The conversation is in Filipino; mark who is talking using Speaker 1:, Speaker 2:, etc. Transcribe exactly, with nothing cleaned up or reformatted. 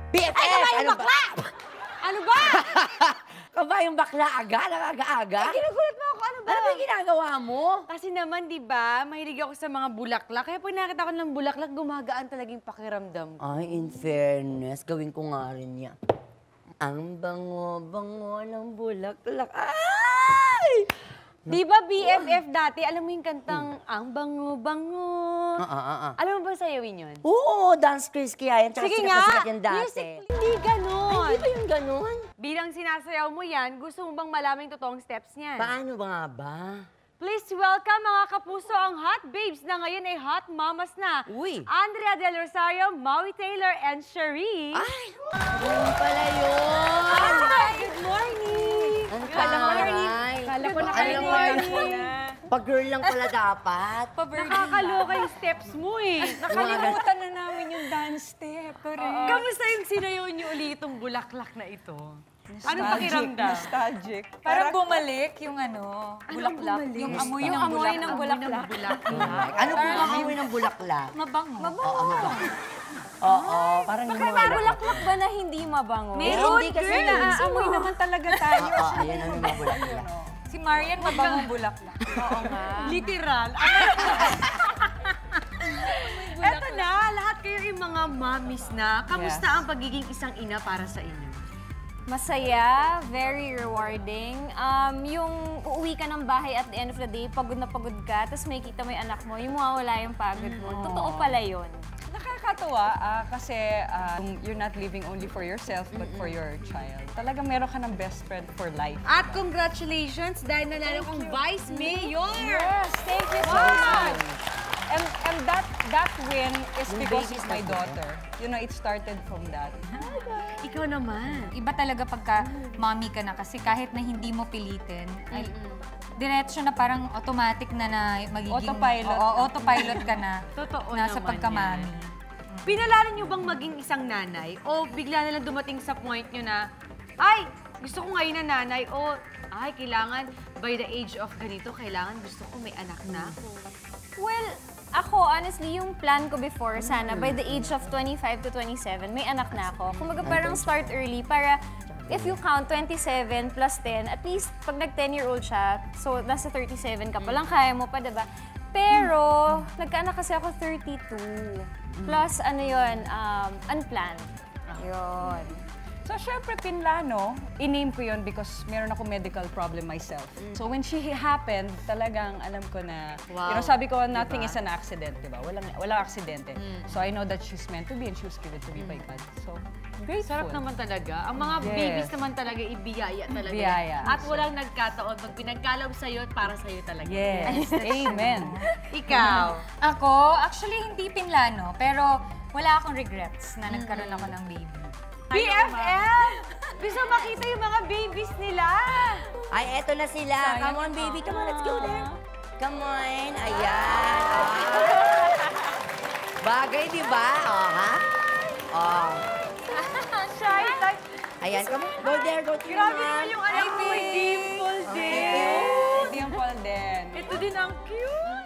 Speaker 1: B F F!
Speaker 2: Ay, kabayong
Speaker 1: Ano ba?
Speaker 2: bakla! Ano ba?
Speaker 1: Kabayong bakla aga? Nakaga-aga?
Speaker 2: Ay, ginugulat mo ako. Ano ba?
Speaker 1: Ano ba yung ginagawa mo?
Speaker 2: Kasi naman, di ba, mahilig ako sa mga bulaklak. Kaya pag nakita ko ng bulaklak, gumagaan talagang pakiramdam ko.
Speaker 1: Ay, in fairness, gawin ko nga rin yan. Ang bango-bango ng bulaklak. Ay!
Speaker 2: Di ba B F F dati, alam mo yung kantang Ang Bango-Bango?
Speaker 1: Ah, ah, ah, ah.
Speaker 2: Alam mo ba sayawin yun?
Speaker 1: Oo, dance craze kaya yan. Tsaka
Speaker 2: Sige
Speaker 1: sikat
Speaker 2: nga!
Speaker 1: na sikat yan dati.
Speaker 2: Music, hindi ganon.
Speaker 1: Ay, di ba yung ganon?
Speaker 2: Bilang sinasayaw mo yan, gusto mo bang malaman yung totoong steps niyan?
Speaker 1: Paano ba nga ba?
Speaker 2: Please welcome mga kapuso ang hot babes na ngayon ay hot mamas na.
Speaker 1: Uy!
Speaker 2: Andrea Del Rosario, Maui Taylor, and Cherie.
Speaker 1: Ay! Ganun pala yun!
Speaker 2: Hi! Good morning!
Speaker 1: Ang
Speaker 2: Kala ko
Speaker 1: taray.
Speaker 2: narinig- Kala ko
Speaker 1: Good
Speaker 2: nakarinig
Speaker 1: morning.
Speaker 2: mo na.
Speaker 1: Pag-girl lang pala dapat.
Speaker 2: Nakakaloka yung steps mo eh.
Speaker 3: Nakalimutan na namin yung dance step. Correct.
Speaker 2: Kamusta yung sinayaw niyo ulit itong bulaklak na ito? Anong pakiramdam?
Speaker 3: Nostalgic. Parang bumalik yung ano, bulaklak. Yung amoy
Speaker 2: Yung
Speaker 3: ng
Speaker 2: amoy
Speaker 3: bulaklak.
Speaker 2: ng bulaklak.
Speaker 1: Ano po ang amoy ng bulaklak?
Speaker 3: Mabango.
Speaker 1: Oo, mabango. Oo, parang yung
Speaker 3: May
Speaker 1: mga
Speaker 3: bulaklak ba na hindi mabango?
Speaker 2: Meron,
Speaker 1: hindi kasi
Speaker 2: girl.
Speaker 1: yun.
Speaker 3: Naaamoy naman talaga tayo.
Speaker 1: Oo, ayan ang mga bulaklak.
Speaker 3: Si Marian mabangong bulaklak.
Speaker 2: Oo nga. Literal. Eto na, lahat kayo yung mga mommies na. Kamusta
Speaker 3: Yes.
Speaker 2: ang pagiging isang ina para sa inyo?
Speaker 4: Masaya, very rewarding. Um, yung uuwi ka ng bahay at the end of the day, pagod na pagod ka, tapos may kita mo yung anak mo, yung mawawala yung pagod mo. Totoo pala yun.
Speaker 5: Nakakatuwa ah, kasi ah, you're not living only for yourself but for your child. Talagang meron ka ng best friend for life.
Speaker 2: At congratulations dahil nanalo kang Vice Mayor!
Speaker 3: Yes, thank you so
Speaker 2: Wow!
Speaker 3: much.
Speaker 5: And and that that win is
Speaker 1: Yung
Speaker 5: because
Speaker 1: babies
Speaker 5: of my
Speaker 1: na po.
Speaker 5: daughter. You know, it started from that.
Speaker 2: Ikaw naman.
Speaker 6: Iba talaga pagka mommy ka na kasi kahit na hindi mo pilitin, ay, diretso na parang automatic na na magiging...
Speaker 5: Autopilot.
Speaker 6: Oo, autopilot ka na.
Speaker 2: Totoo
Speaker 6: Nasa
Speaker 2: naman
Speaker 6: pagka-mommy.
Speaker 2: yan. Pinalala niyo bang maging isang nanay? O bigla na lang dumating sa point niyo na, ay, gusto ko ngayon na nanay. O, ay, kailangan by the age of ganito, kailangan gusto ko may anak na ako.
Speaker 4: Well, ako, honestly, yung plan ko before, sana, by the age of twenty-five to twenty-seven, may anak na ako. Kumbaga parang start early para if you count twenty-seven plus ten, at least pag nag-ten-year-old siya, so nasa thirty-seven ka pa lang, kaya mo pa, diba? Pero, nagkaanak kasi ako thirty-two. Plus, ano yun, um, unplanned. Yun.
Speaker 5: So, syempre, pinlano, in-name ko yun because meron ako medical problem myself. So, when she happened, talagang alam ko na,
Speaker 2: Wow.
Speaker 5: you know, sabi ko, nothing is an accident, di ba? Walang, walang aksidente. So, I know that she's meant to be and she was given to me by God. So, grateful.
Speaker 2: Sarap naman talaga. Ang mga
Speaker 5: Yes.
Speaker 2: babies naman talaga, ibiyaya talaga.
Speaker 5: Biyaya.
Speaker 2: At walang nagkataon. Pag pinagkalaw sa'yo, para sa'yo talaga.
Speaker 5: Yes. Amen.
Speaker 2: Ikaw.
Speaker 6: Ako, actually hindi pinlano, pero wala akong regrets na nagkaroon ako ng baby.
Speaker 2: B F F! Gusto makita yung mga babies nila.
Speaker 1: Ay, eto na sila. Come on, baby. Come on, let's go there. Come on. Ayan. Oh. Bagay, di ba? Oh, ha? Oh.
Speaker 2: Shy type.
Speaker 1: Ayan, come on. Go there, go to your
Speaker 2: Grabe
Speaker 1: mom.
Speaker 2: naman yung anak mo, may dimple din.
Speaker 5: Dimple din.
Speaker 2: Ito din ang cute.